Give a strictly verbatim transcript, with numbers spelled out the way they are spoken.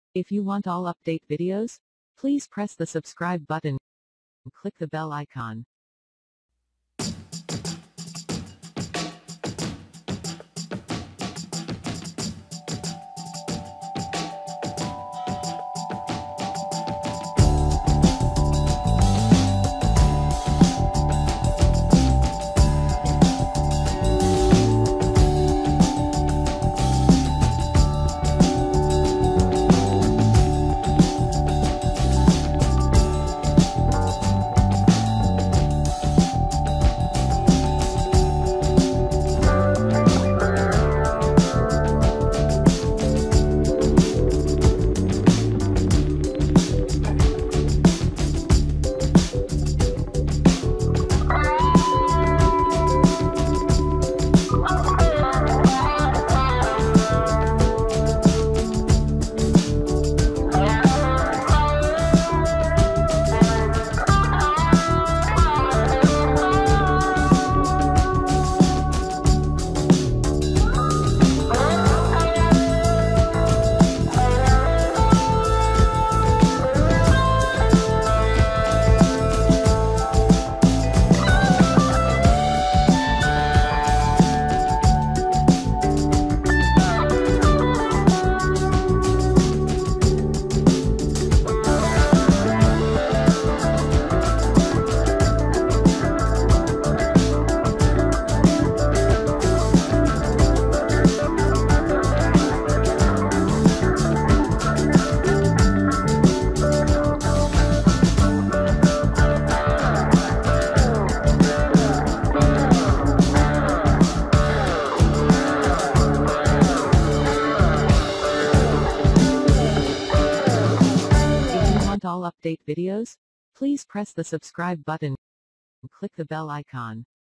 If you want all update videos, please press the subscribe button and click the bell icon. All update videos, please press the subscribe button and click the bell icon.